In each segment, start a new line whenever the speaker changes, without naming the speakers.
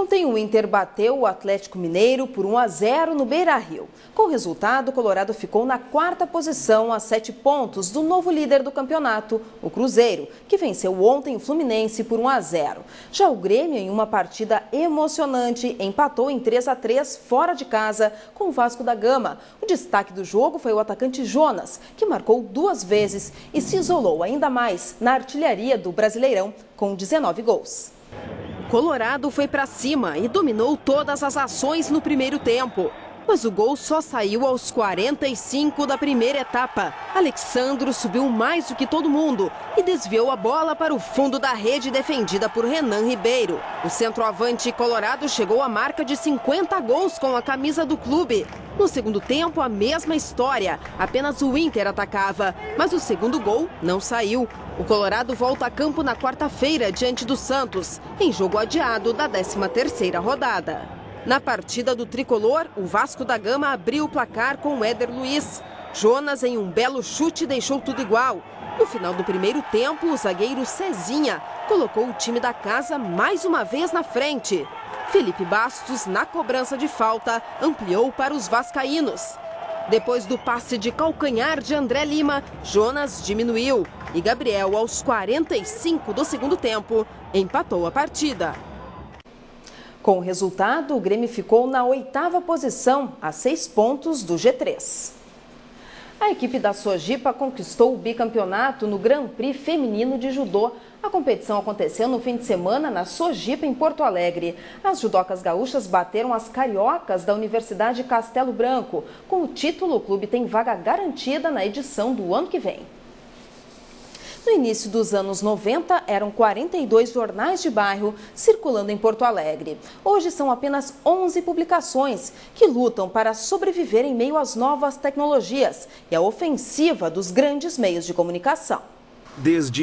Ontem o Inter bateu o Atlético Mineiro por 1-0 no Beira-Rio. Com o resultado, o Colorado ficou na 4ª posição a 7 pontos do novo líder do campeonato, o Cruzeiro, que venceu ontem o Fluminense por 1-0. Já o Grêmio, em uma partida emocionante, empatou em 3-3 fora de casa com o Vasco da Gama. O destaque do jogo foi o atacante Jonas, que marcou 2 vezes e se isolou ainda mais na artilharia do Brasileirão com 19 gols. Colorado foi para cima e dominou todas as ações no primeiro tempo. Mas o gol só saiu aos 45 da primeira etapa. Alexandro subiu mais do que todo mundo e desviou a bola para o fundo da rede defendida por Renan Ribeiro. O centroavante colorado chegou à marca de 50 gols com a camisa do clube. No segundo tempo, a mesma história. Apenas o Inter atacava, mas o segundo gol não saiu. O Colorado volta a campo na quarta-feira diante do Santos, em jogo adiado da 13ª rodada. Na partida do tricolor, o Vasco da Gama abriu o placar com o Éder Luiz. Jonas, em um belo chute, deixou tudo igual. No final do primeiro tempo, o zagueiro Cezinha colocou o time da casa mais uma vez na frente. Felipe Bastos, na cobrança de falta, ampliou para os vascaínos. Depois do passe de calcanhar de André Lima, Jonas diminuiu. E Gabriel, aos 45 do segundo tempo, empatou a partida. Com o resultado, o Grêmio ficou na 8ª posição, a 6 pontos do G3. A equipe da Sojipa conquistou o bicampeonato no Grand Prix Feminino de Judô. A competição aconteceu no fim de semana na Sojipa, em Porto Alegre. As judocas gaúchas bateram as cariocas da Universidade Castelo Branco. Com o título, o clube tem vaga garantida na edição do ano que vem. No início dos anos 90, eram 42 jornais de bairro circulando em Porto Alegre. Hoje são apenas 11 publicações que lutam para sobreviver em meio às novas tecnologias e à ofensiva dos grandes meios de comunicação.
Desde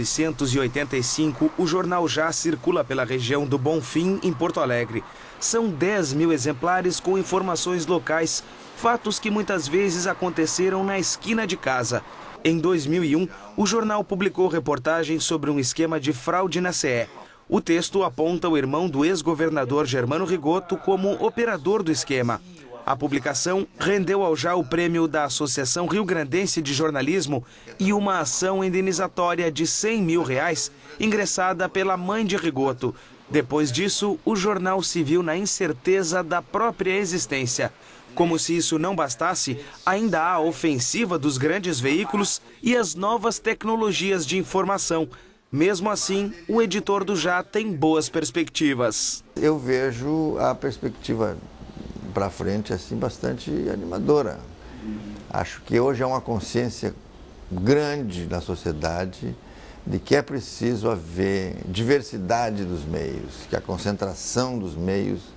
1985, o jornal já circula pela região do Bonfim, em Porto Alegre. São 10.000 exemplares com informações locais, fatos que muitas vezes aconteceram na esquina de casa. Em 2001, o jornal publicou reportagens sobre um esquema de fraude na CE. O texto aponta o irmão do ex-governador Germano Rigoto como operador do esquema. A publicação rendeu ao já o prêmio da Associação Rio-Grandense de Jornalismo e uma ação indenizatória de R$100 mil, ingressada pela mãe de Rigoto. Depois disso, o jornal se viu na incerteza da própria existência. Como se isso não bastasse, ainda há a ofensiva dos grandes veículos e as novas tecnologias de informação. Mesmo assim, o editor do Já tem boas perspectivas.
Eu vejo a perspectiva para frente assim bastante animadora. Acho que hoje há uma consciência grande na sociedade de que é preciso haver diversidade dos meios, que a concentração dos meios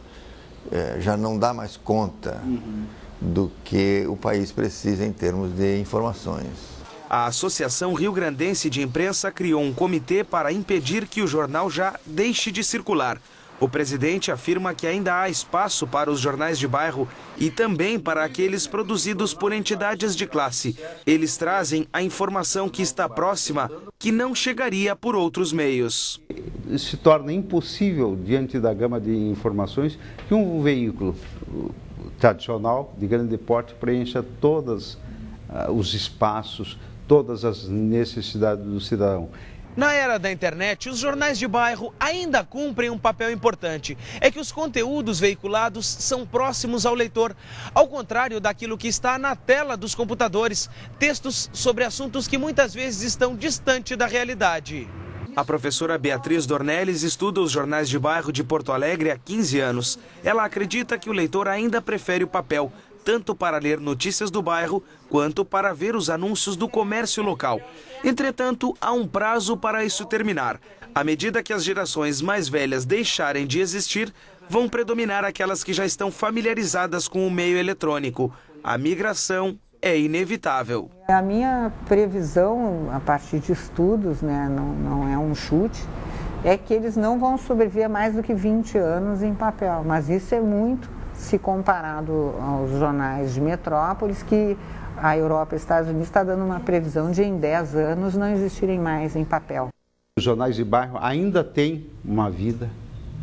já não dá mais conta do que o país precisa em termos de informações.
A Associação Rio-Grandense de Imprensa criou um comitê para impedir que o jornal Já deixe de circular. O presidente afirma que ainda há espaço para os jornais de bairro e também para aqueles produzidos por entidades de classe. Eles trazem a informação que está próxima, que não chegaria por outros meios.
Se torna impossível, diante da gama de informações, que um veículo tradicional, de grande porte, preencha todos os espaços, todas as necessidades do cidadão.
Na era da internet, os jornais de bairro ainda cumprem um papel importante. É que os conteúdos veiculados são próximos ao leitor, ao contrário daquilo que está na tela dos computadores, textos sobre assuntos que muitas vezes estão distante da realidade.
A professora Beatriz Dornelles estuda os jornais de bairro de Porto Alegre há 15 anos. Ela acredita que o leitor ainda prefere o papel, tanto para ler notícias do bairro, quanto para ver os anúncios do comércio local. Entretanto, há um prazo para isso terminar. À medida que as gerações mais velhas deixarem de existir, vão predominar aquelas que já estão familiarizadas com o meio eletrônico. A migração é inevitável.
A minha previsão, a partir de estudos, né, não é um chute, é que eles não vão sobreviver mais do que 20 anos em papel. Mas isso é muito se comparado aos jornais de metrópoles, que a Europa e os Estados Unidos está dando uma previsão de em 10 anos não existirem mais em papel.
Os jornais de bairro ainda têm uma vida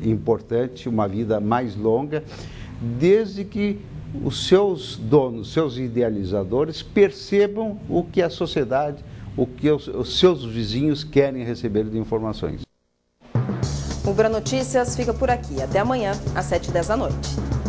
importante, uma vida mais longa, desde que os seus donos, seus idealizadores percebam o que a sociedade, o que os seus vizinhos querem receber de informações.
O Bra Notícias fica por aqui. Até amanhã, às 7h10 da noite.